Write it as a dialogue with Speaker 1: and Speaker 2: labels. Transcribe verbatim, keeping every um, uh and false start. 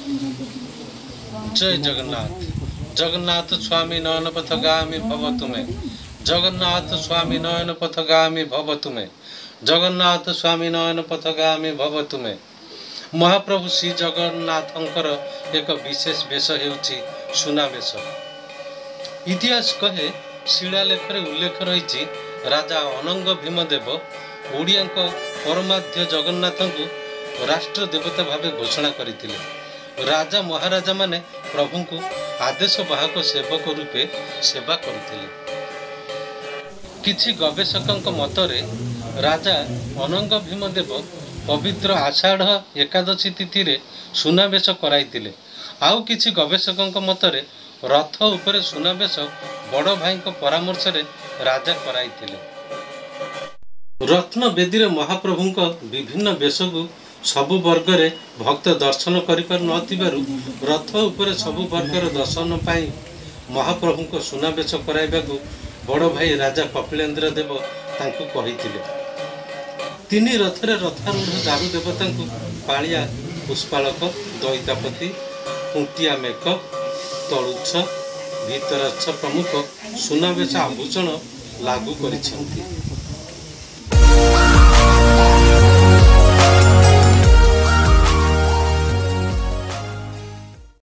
Speaker 1: जय जगन्नाथ। जगन्नाथ स्वामी नयन पथगामी भव तुमे। जगन्नाथ स्वामी नयन पथगामी भव तुमे। जगन्नाथ स्वामी नयन पथगामी भव तुमे। महाप्रभु श्री जगन्नाथंकर एक विशेष वेश हेउछि सुनावेश। इतिहास कहे शिलालेख उल्लेख रही राजा अनंग भीमदेव ओडिया परमाध्य जगन्नाथ को राष्ट्र देवता भाव घोषणा करथिले। राजा महाराजा माने प्रभु को आदेश बाहक सेवक रूपे सेवा करथिले। किछि गवेषक मतरे राजा अनंग भीमदेव पवित्र आषाढ़ एकादशी तिथि रे सुनावेश कराइतिले। आउ किछि गवेषक मतरे रथ उपरे सुनावेश बड़ भाई परामर्श रे राजा कराइतिले। रत्न बेदी रे महाप्रभु को विभिन्न वेश को सबु वर्ग रे भक्त दर्शन करिपार नथिबारु रथ उपरे सबु वर्गर दर्शन पाई महाप्रभु को सुनावेश कराइबाकू बड़ भाई राजा कपिलेन्द्र देव तांकू कहिथिले। तीनी रथरे रथारूढ़ दारू देवता पालिया पुष्पालक दैतापति कुंटिया मेक तलुच्छ भितरच्छ प्रमुख सुनावेश आभूषण लागू करिसेंती।